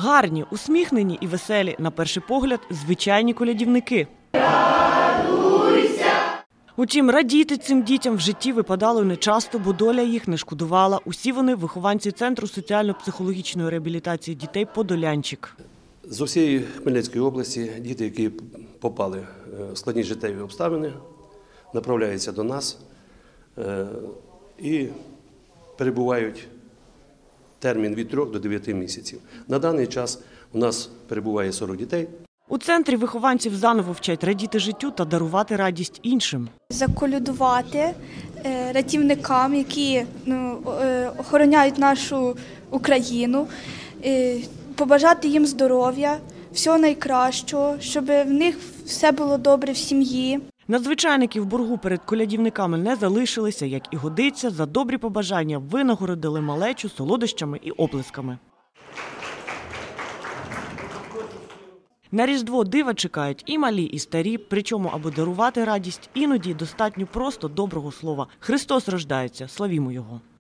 Гарні, усміхнені і веселі, на перший погляд, звичайні колядівники. Утім, радіти цим дітям в житті випадало нечасто, бо доля їх не шкодувала. Усі вони – вихованці Центру соціально-психологічної реабілітації дітей «Подолянчик». З усієї Хмельницької області діти, які попали в складні життєві обставини, направляються до нас і перебувають термін від 3 до 9 місяців. На даний час у нас перебуває 40 дітей. У центрі вихованців заново вчать радіти життю та дарувати радість іншим. Заколядувати рятівникам, які охороняють нашу Україну, побажати їм здоров'я, всього найкращого, щоб в них все було добре в сім'ї. Надзвичайники в боргу перед колядівниками не залишилися, як і годиться, за добрі побажання винагородили малечу солодощами і оплесками. На Різдво дива чекають і малі, і старі, причому, аби дарувати радість, іноді достатньо просто доброго слова. Христос рождається, славімо Його!